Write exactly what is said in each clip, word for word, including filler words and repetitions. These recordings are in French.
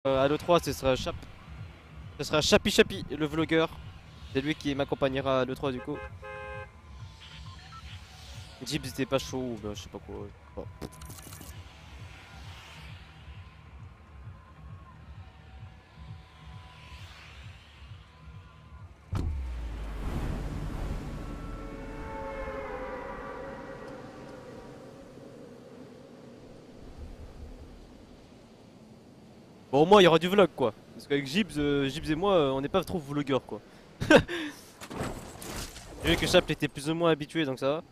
Euh, à l'E trois, ce sera Chap. Ce sera Chapi Chapi, le vlogueur. C'est lui qui m'accompagnera à l'E trois du coup. Jeeps était pas chaud ou bah, je sais pas quoi. Bon. Bon, au moins il y aura du vlog quoi. Parce qu'avec Gibbs, euh, Gibbs et moi, euh, on n'est pas trop vlogueurs quoi. J'ai vu que Chap était plus ou moins habitué donc ça va.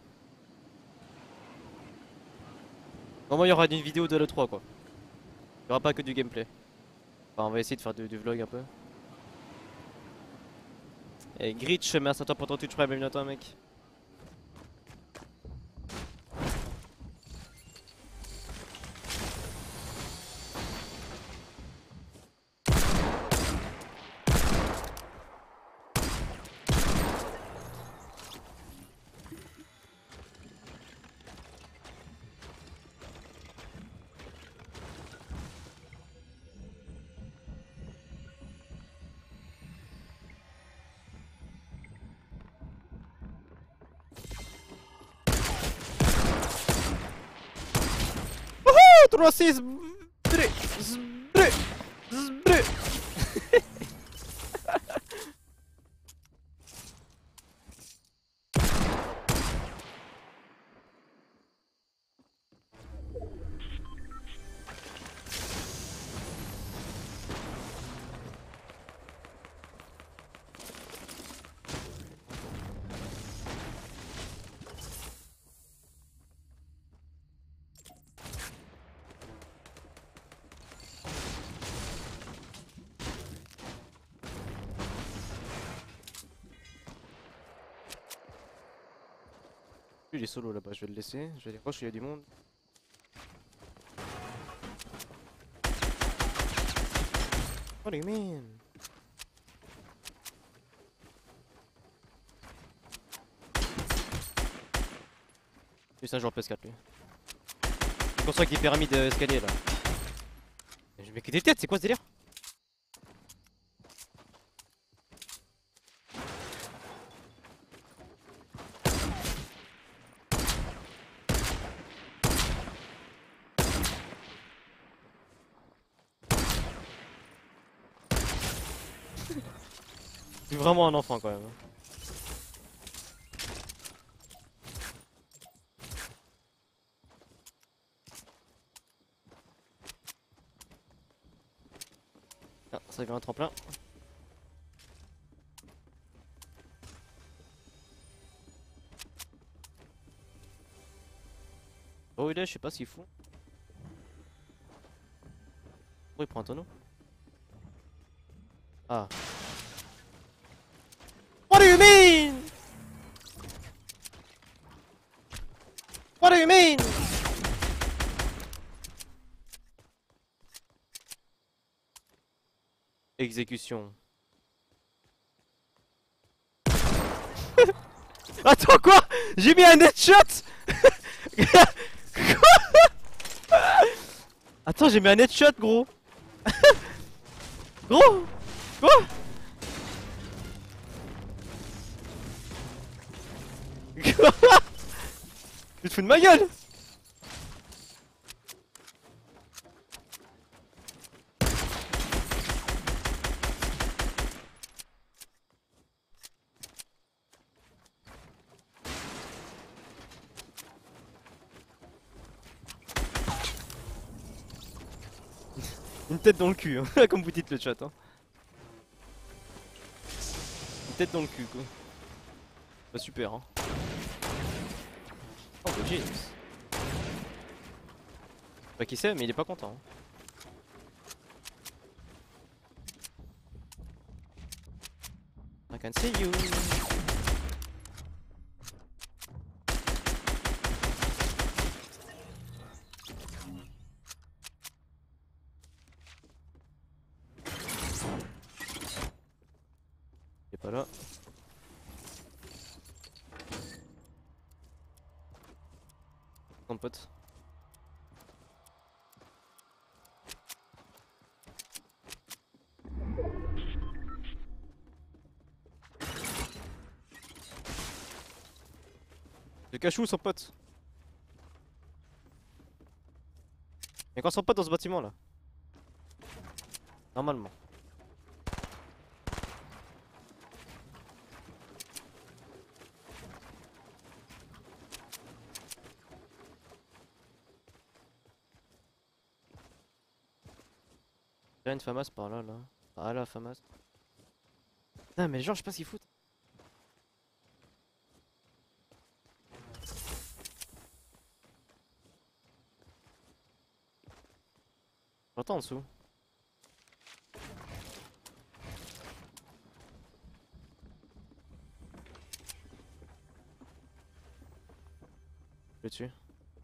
Au moins il y aura une vidéo de l'E trois quoi. Il y aura pas que du gameplay. Enfin, on va essayer de faire du, du vlog un peu. Et Gritch, merci à toi pour ton Twitch Prime, bienvenue à toi mec. trois six zbré, zbré, zbré. Il est solo là-bas, je vais le laisser. Je vais aller proche, il y a du monde. What do you mean? Lui, c'est un joueur P S quatre lui. Il construit avec des pyramides euh, escaliers là. Je mets que des têtes, c'est quoi ce délire? Je suis vraiment un enfant quand même. Ah, ça vient un tremplin. Oh il est, je sais pas ce qu'il fout. Oh il prend un tonneau. Ah. What do you mean? What do you mean? Exécution. Attends quoi? J'ai mis un headshot. Attends, j'ai mis un headshot gros. Gros. Quoi? Tu te fous de ma gueule? Une tête dans le cul, hein, comme vous dites le chat. Hein. Une tête dans le cul, quoi. Bah, super, hein. Oh, bah, James. Je sais pas qui c'est, mais il est pas content. Hein. I can see you. Il est pas là. Ton pote. Le cachou son pote. Y'a encore son pote dans ce bâtiment là. Normalement. Il y a une FAMAS par là là. Ah là FAMAS. Non mais les gens je sais pas ce qu'ils foutent. J'entends en dessous. Je le tue.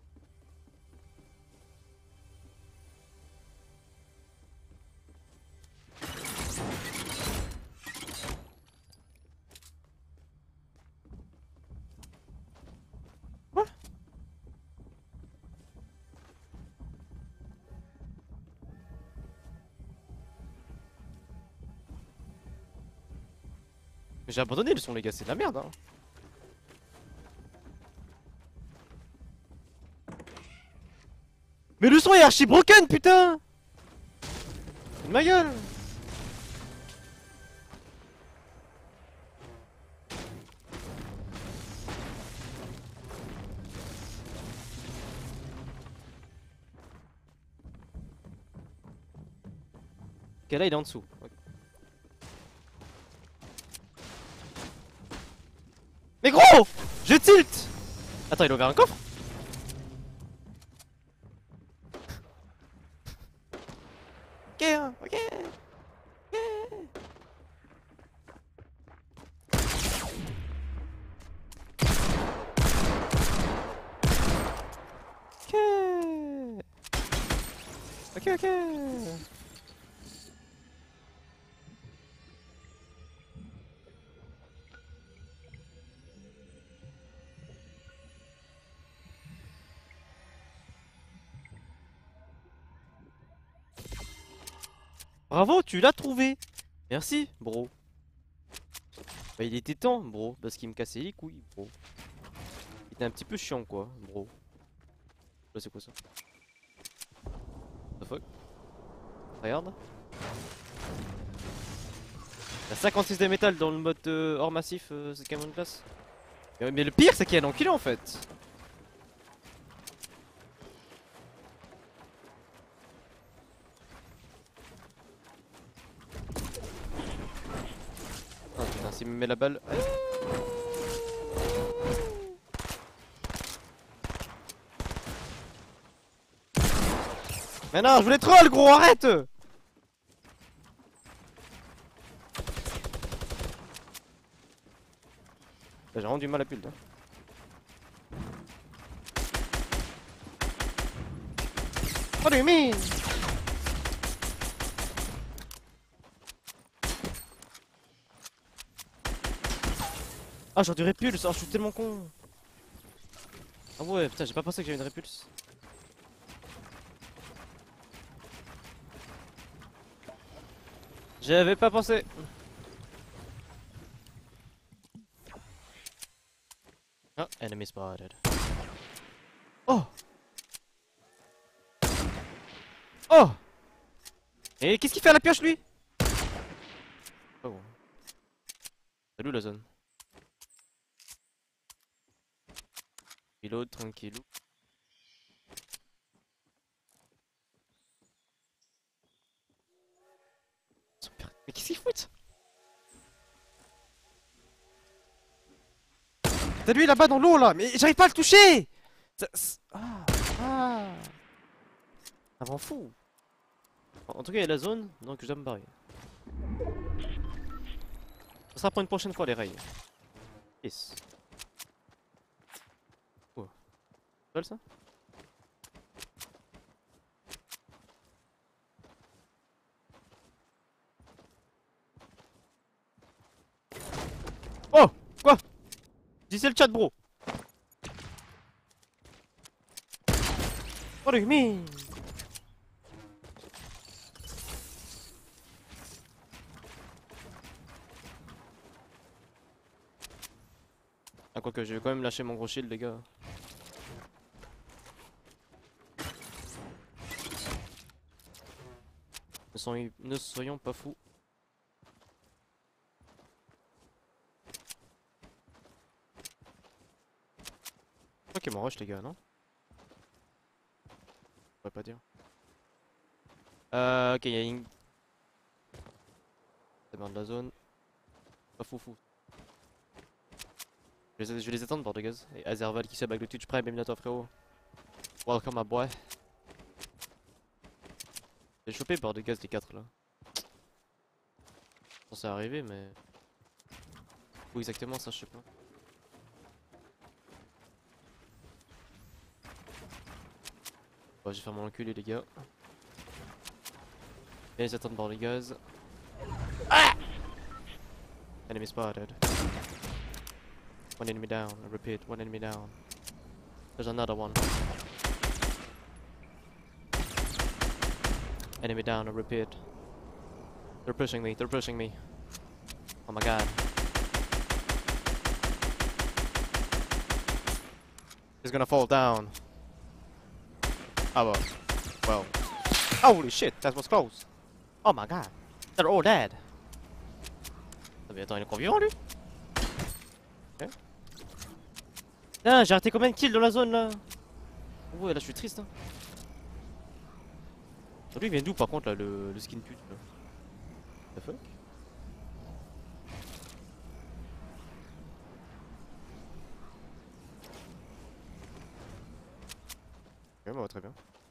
Quoi? J'ai abandonné le son les gars, c'est de la merde hein. Mais le son est archi broken putain. C'est de ma gueule. Ok là il est en dessous. Okay. Mais gros, je tilt. Attends il a ouvert un coffre. Ok hein, ok. Ok. Ok ok. Bravo, tu l'as trouvé. Merci, bro. Bah il était temps, bro, parce qu'il me cassait les couilles, bro. Il était un petit peu chiant, quoi, bro. Là, c'est quoi ça? What the fuck? Regarde. Il y a cinquante-six de métal dans le mode euh, hors massif, euh, c'est quand même une classe. Mais, mais le pire, c'est qu'il y a un enculé en fait. Oh putain, s'il me met la balle. Mais non, je voulais troll, gros, arrête! J'ai vraiment du mal à build. Hein. What do you mean? Ah, j'aurais dû répulse, oh, je suis tellement con. Ah ouais, putain, j'ai pas pensé que j'avais une répulse. J'avais pas pensé. Ah, enemy spotted. Oh! Oh! Et qu'est-ce qu'il fait à la pioche lui? Oh. Salut la zone. Reload tranquillou. Mais qu'est-ce qu'il fout? T'as lui là-bas dans l'eau là, mais j'arrive pas à le toucher. Ça, ah, ah. Ça m'en fout. En tout cas il y a la zone, donc je dois me barrer. Ça sera pour une prochaine fois les rails. Yes. Oh. C'est ça? Oh! Quoi? Dis c'est le chat bro. What do you mean? Ah, quoique, je vais quand même lâcher mon gros shield, les gars. Ne soyons, ne soyons pas fous. Je crois qu'ils m'ont rush, les gars, non? Je pourrais pas dire. Euh, ok, y'a une. C'est bien de la zone. Pas fou fou. Je vais, les, je vais les attendre, bord de gaz. Et Azerval qui sub avec le Twitch Prime, bienvenue à toi, frérot. Welcome, my boy. J'ai chopé bord de gaz les quatre là. Je pensais arriver, mais. Où exactement, ça, je sais pas. Bon, je vais faire mon enculé, les gars. Viens les attendre bord de gaz. Ah! Enemy spotted. One enemy down, I repeat, one enemy down. There's another one. Enemy down, I repeat. They're pushing me, they're pushing me. Oh my god. He's gonna fall down. Oh well. Well. Holy shit, that was close. Oh my god. They're all dead. Ah mais attends, il est encore vivant lui? Ok. Ah, j'ai raté combien de kills dans la zone là? Ouais, là je suis triste hein. Lui il vient d'où par contre là, le, le skin pute là? The fuck? Ok, bah très bien.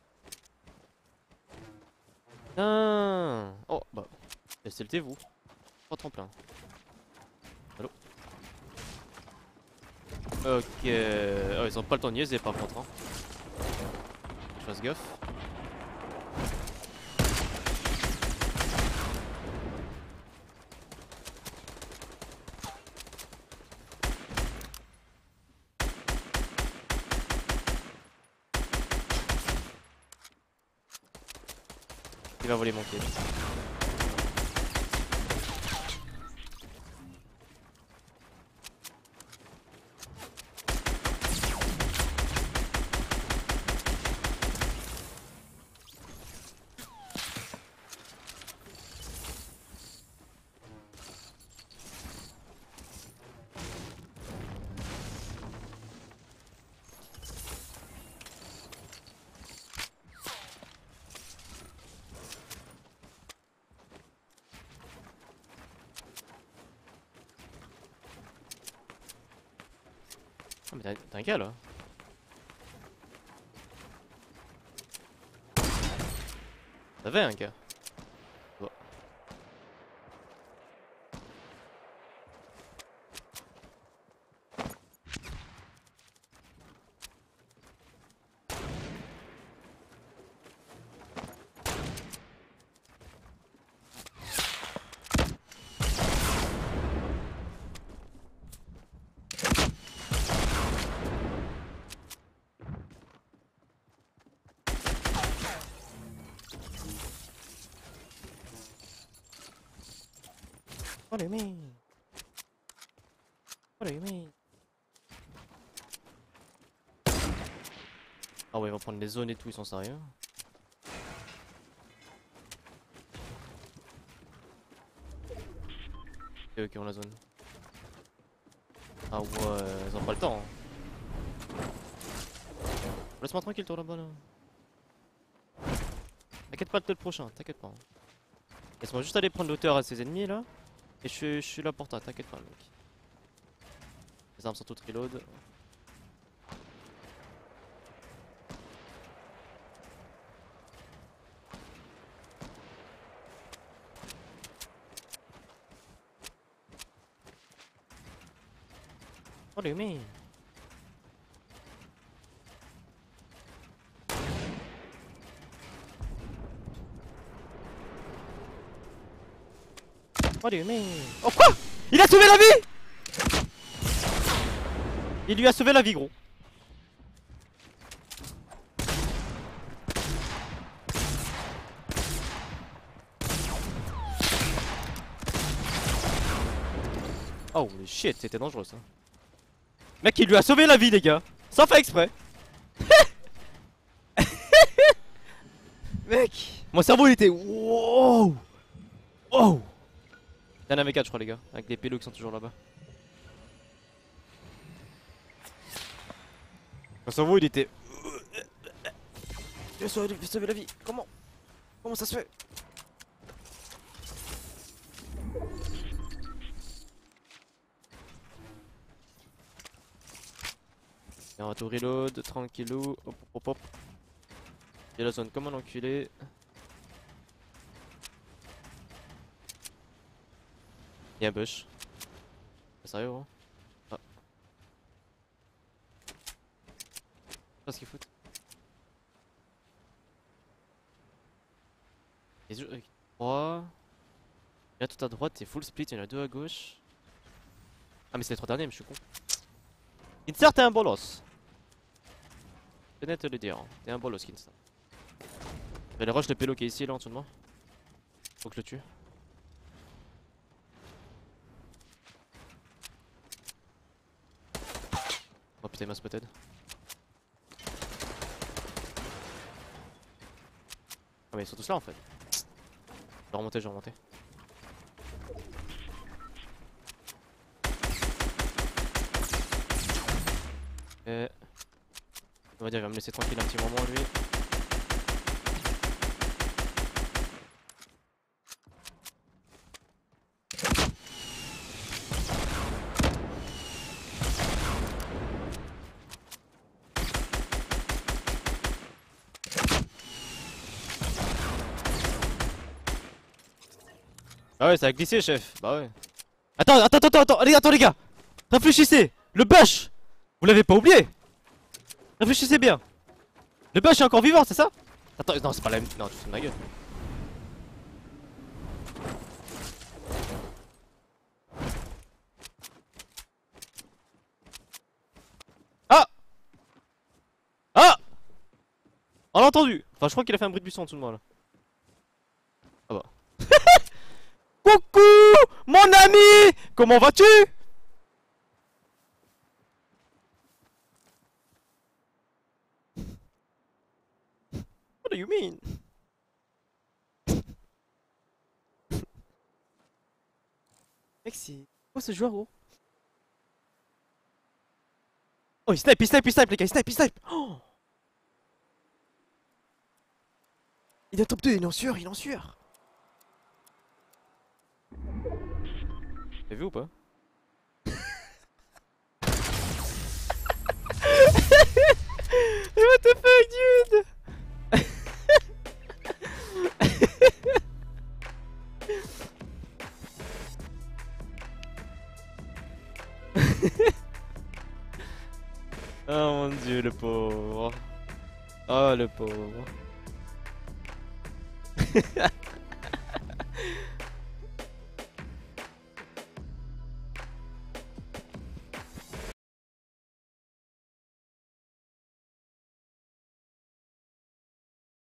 Ah. Oh bah, S L T vous. Pas tremplin. Allô? Ok. Oh, ils ont pas le temps de niaiser par contre hein. Je fasse gaffe. Il va voler mon kill. Oh mais t'as un gars là. T'avais un gars. Bon. What do you mean? What do you mean? Ah ouais, ils vont prendre les zones et tout, ils sont sérieux. C'est eux qui ont la zone. Ah ouais, ils ont pas le temps. Hein. Laisse-moi tranquille toi là-bas là. T'inquiète pas le prochain, t'inquiète pas. Laisse-moi juste aller prendre l'auteur à ses ennemis là. Et je suis, je suis là pour toi, t'inquiète pas mec. Les armes sont toutes reload. What do you mean? What do you mean? Oh quoi? Il a sauvé la vie! Il lui a sauvé la vie gros. Oh shit, c'était dangereux ça. Mec, il lui a sauvé la vie, les gars. Sans faire exprès. Mec, mon cerveau il était wow. Wow. Y'en avait quatre, je crois, les gars. Avec des pélos qui sont toujours là-bas. Mon cerveau il était. Je vais sauver la vie. Comment? Comment ça se fait? Et on va tout reload, tranquillou. Hop hop hop hop. J'ai la zone comme un enculé. Y'a un bush. Sérieux gros? Ah. Je sais pas ce qu'ils foutent. Les deux, trois. Il y en a tout à droite, c'est full split, il y en a deux à gauche. Ah mais c'est les trois derniers, mais je suis con. Insert t'es un bolos. Je vais te le dire, t'es un bolos Insert. Il y a le rush de pélo qui est ici là en dessous de moi. Faut que je le tue. Oh putain il m'a spotted. Ah mais ils sont tous là en fait. Je vais remonter, je vais remonter. Et... On va dire il va me laisser tranquille un petit moment lui. Ah ouais ça a glissé chef, bah ouais. Attends, attends, attends, attends, allez, attends les gars. Réfléchissez, le bush. Vous l'avez pas oublié. Réfléchissez bien. Le bush est encore vivant, c'est ça? Attends, non c'est pas la même... Non tu te fous de ma gueule. Ah. Ah. On l'a entendu. Enfin je crois qu'il a fait un bruit de buisson en dessous de moi là. Ah bah. Coucou mon ami. Comment vas-tu? What do you mean? Mec c'est... quoi ce joueur gros? Oh il snipe, il snipe, il snipe les gars, il snipe, il snipe. Oh, il est top deux, il est en sueur, il est en sueur. T'as vu ou pas? What the fuck dude? Oh mon dieu le pauvre. Oh le pauvre.